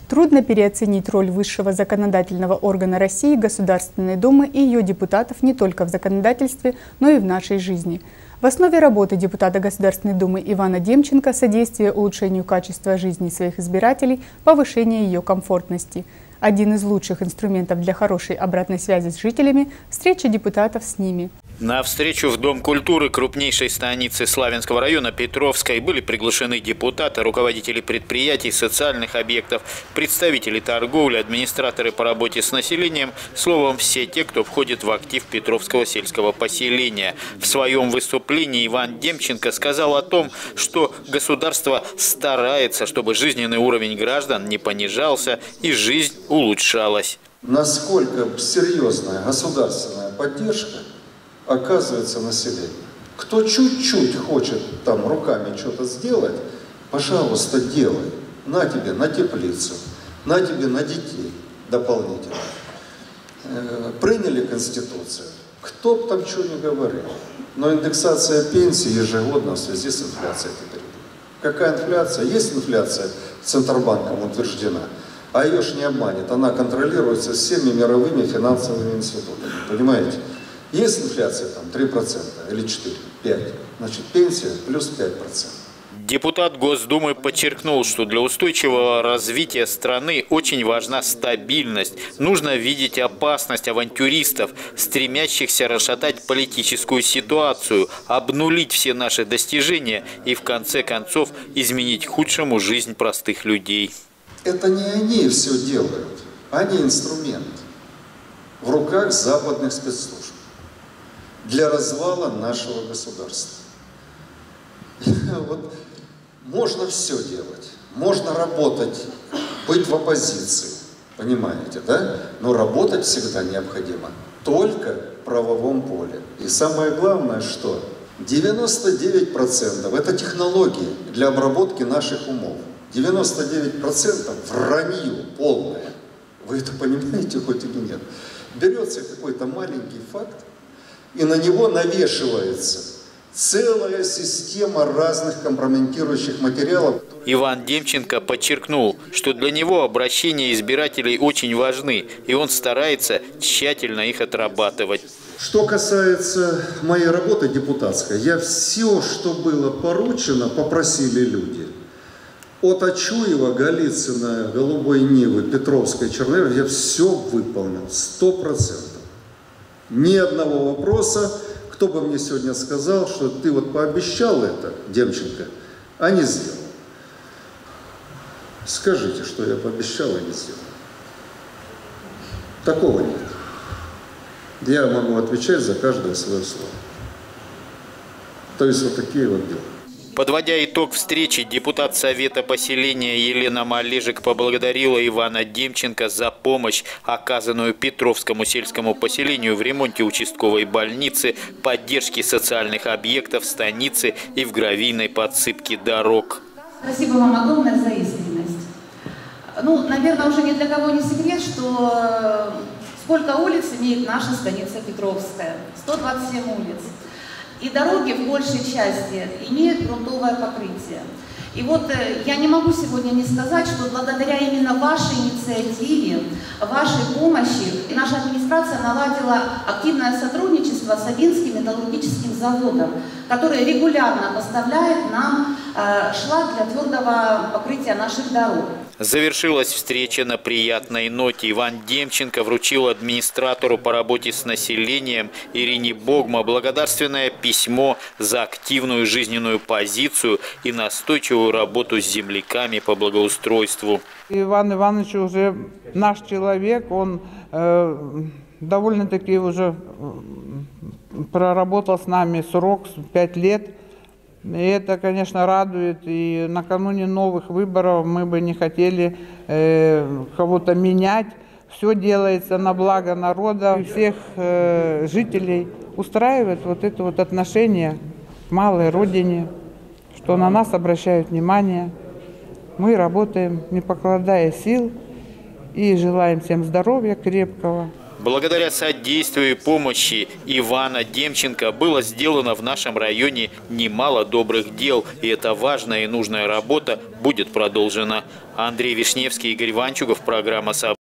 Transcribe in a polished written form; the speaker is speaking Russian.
Трудно переоценить роль высшего законодательного органа России, Государственной Думы и ее депутатов не только в законодательстве, но и в нашей жизни. В основе работы депутата Государственной Думы Ивана Демченко содействие улучшению качества жизни своих избирателей, повышение ее комфортности. Один из лучших инструментов для хорошей обратной связи с жителями – встреча депутатов с ними. На встречу в Дом культуры крупнейшей станицы Славянского района Петровской были приглашены депутаты, руководители предприятий, социальных объектов, представители торговли, администраторы по работе с населением, словом, все те, кто входит в актив Петровского сельского поселения. В своем выступлении Иван Демченко сказал о том, что государство старается, чтобы жизненный уровень граждан не понижался и жизнь улучшалась. Насколько серьезная государственная поддержка оказывается население. Кто чуть-чуть хочет там руками что-то сделать, пожалуйста, делай. На тебе на теплицу, на тебе на детей дополнительно. Приняли Конституцию. Кто бы там что ни говорил. Но индексация пенсии ежегодно в связи с инфляцией теперь. Какая инфляция? Есть инфляция Центробанком утверждена. А ее ж не обманет. Она контролируется всеми мировыми финансовыми институтами. Понимаете? Есть инфляция там 3% или 4%, 5%. Значит, пенсия плюс 5%. Депутат Госдумы подчеркнул, что для устойчивого развития страны очень важна стабильность. Нужно видеть опасность авантюристов, стремящихся расшатать политическую ситуацию, обнулить все наши достижения и в конце концов изменить к худшему жизнь простых людей. Это не они все делают, они инструмент в руках западных спецслужб для развала нашего государства. Вот можно все делать, можно работать, быть в оппозиции, понимаете, да? Но работать всегда необходимо только в правовом поле. И самое главное, что 99% это технологии для обработки наших умов. 99% вранье полное. Вы это понимаете хоть или нет? Берется какой-то маленький факт, и на него навешивается целая система разных компрометирующих материалов. Иван Демченко подчеркнул, что для него обращения избирателей очень важны, и он старается тщательно их отрабатывать. Что касается моей работы депутатской, я все, что было поручено, попросили люди. От Ачуева, Голицына, Голубой Нивы, Петровской, Чернышевской я все выполнил, 100%. Ни одного вопроса, кто бы мне сегодня сказал, что ты вот пообещал это, Демченко, а не сделал. Скажите, что я пообещал и не сделал. Такого нет. Я могу отвечать за каждое свое слово. То есть вот такие вот дела. Подводя итог встречи, депутат Совета поселения Елена Малежик поблагодарила Ивана Демченко за помощь, оказанную Петровскому сельскому поселению в ремонте участковой больницы, поддержке социальных объектов станицы и в гравийной подсыпке дорог. Спасибо вам огромное за искренность. Ну, наверное, уже ни для кого не секрет, что сколько улиц имеет наша станица Петровская. 127 улиц. И дороги в большей части имеют грунтовое покрытие. И вот я не могу сегодня не сказать, что благодаря именно вашей инициативе, вашей помощи, наша администрация наладила активное сотрудничество с Абинским металлургическим заводом, который регулярно поставляет нам шлак для твердого покрытия наших дорог. Завершилась встреча на приятной ноте. Иван Демченко вручил администратору по работе с населением Ирине Богма благодарственное письмо за активную жизненную позицию и настойчивую работу с земляками по благоустройству. Иван Иванович уже наш человек, он довольно-таки уже проработал с нами срок 5 лет. И это, конечно, радует. И накануне новых выборов мы бы не хотели кого-то менять. Все делается на благо народа. И всех жителей устраивает вот это вот отношение к малой родине, что на нас обращают внимание. Мы работаем, не покладая сил, и желаем всем здоровья крепкого. Благодаря содействию и помощи Ивана Демченко было сделано в нашем районе немало добрых дел, и эта важная и нужная работа будет продолжена. Андрей Вишневский, Игорь Ванчугов, программа «События».